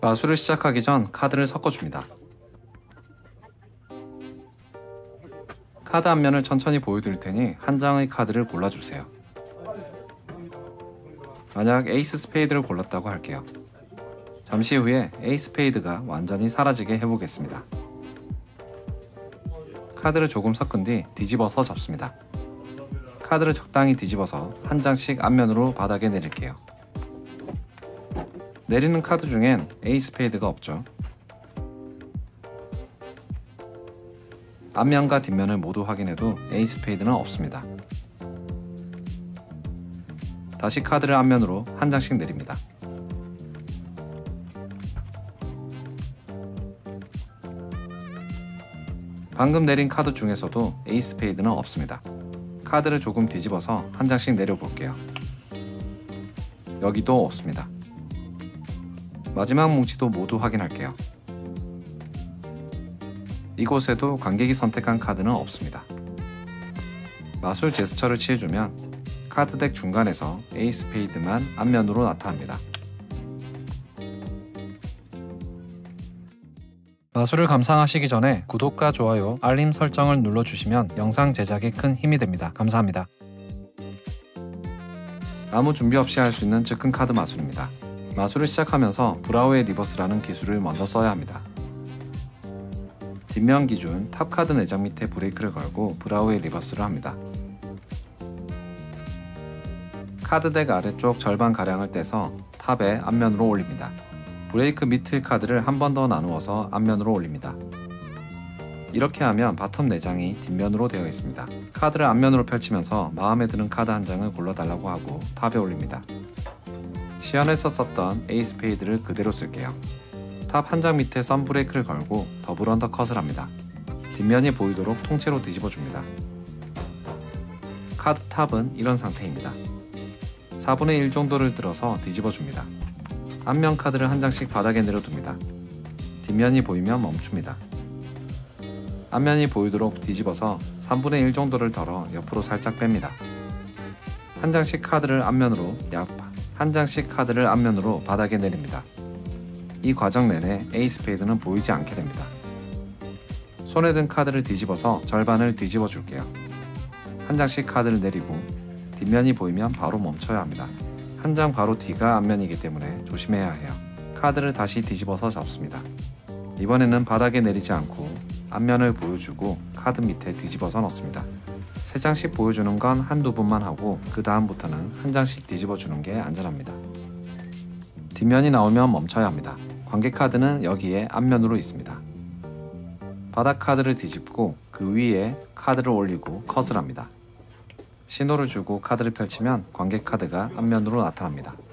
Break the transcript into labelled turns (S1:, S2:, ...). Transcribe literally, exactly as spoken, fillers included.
S1: 마술을 시작하기 전 카드를 섞어줍니다. 카드 앞면을 천천히 보여드릴 테니 한 장의 카드를 골라주세요. 만약 에이스 스페이드를 골랐다고 할게요. 잠시 후에 에이스 스페이드가 완전히 사라지게 해보겠습니다. 카드를 조금 섞은 뒤 뒤집어서 잡습니다. 카드를 적당히 뒤집어서 한 장씩 앞면으로 바닥에 내릴게요. 내리는 카드 중엔 에이스 스페이드가 없죠. 앞면과 뒷면을 모두 확인해도 에이스 스페이드는 없습니다. 다시 카드를 앞면으로 한 장씩 내립니다. 방금 내린 카드 중에서도 에이스 스페이드는 없습니다. 카드를 조금 뒤집어서 한 장씩 내려볼게요. 여기도 없습니다. 마지막 뭉치도 모두 확인할게요. 이곳에도 관객이 선택한 카드는 없습니다. 마술 제스처를 취해주면 카드덱 중간에서 에이스 스페이드만 앞면으로 나타납니다. 마술을 감상하시기 전에 구독과 좋아요, 알림 설정을 눌러주시면 영상 제작에 큰 힘이 됩니다. 감사합니다. 아무 준비 없이 할 수 있는 즉흥 카드 마술입니다. 마술을 시작하면서 브라우의 리버스라는 기술을 먼저 써야 합니다. 뒷면 기준 탑 카드 네 장 밑에 브레이크를 걸고 브라우의 리버스를 합니다. 카드덱 아래쪽 절반가량을 떼서 탑의 앞면으로 올립니다. 브레이크 밑의 카드를 한 번 더 나누어서 앞면으로 올립니다. 이렇게 하면 바텀 네 장이 뒷면으로 되어 있습니다. 카드를 앞면으로 펼치면서 마음에 드는 카드 한 장을 골라달라고 하고 탑에 올립니다. 시연에서 썼던 에이스 스페이드를 그대로 쓸게요. 탑 한 장 밑에 선 브레이크를 걸고 더블 언더컷을 합니다. 뒷면이 보이도록 통째로 뒤집어줍니다. 카드 탑은 이런 상태입니다. 사분의 일 정도를 들어서 뒤집어줍니다. 앞면 카드를 한 장씩 바닥에 내려둡니다. 뒷면이 보이면 멈춥니다. 앞면이 보이도록 뒤집어서 삼분의 일 정도를 덜어 옆으로 살짝 뺍니다. 한 장씩 카드를 앞면으로 약 한 장씩 카드를 앞면으로 바닥에 내립니다. 이 과정 내내 에이스 스페이드는 보이지 않게 됩니다. 손에 든 카드를 뒤집어서 절반을 뒤집어 줄게요. 한 장씩 카드를 내리고 뒷면이 보이면 바로 멈춰야 합니다. 한 장 바로 뒤가 앞면이기 때문에 조심해야 해요. 카드를 다시 뒤집어서 잡습니다. 이번에는 바닥에 내리지 않고 앞면을 보여주고 카드 밑에 뒤집어서 넣습니다. 세 장씩 보여주는 건 한두 번만 하고 그 다음부터는 한 장씩 뒤집어 주는 게 안전합니다. 뒷면이 나오면 멈춰야 합니다. 관객 카드는 여기에 앞면으로 있습니다. 바닥 카드를 뒤집고 그 위에 카드를 올리고 컷을 합니다. 신호를 주고 카드를 펼치면 관객 카드가 앞면으로 나타납니다.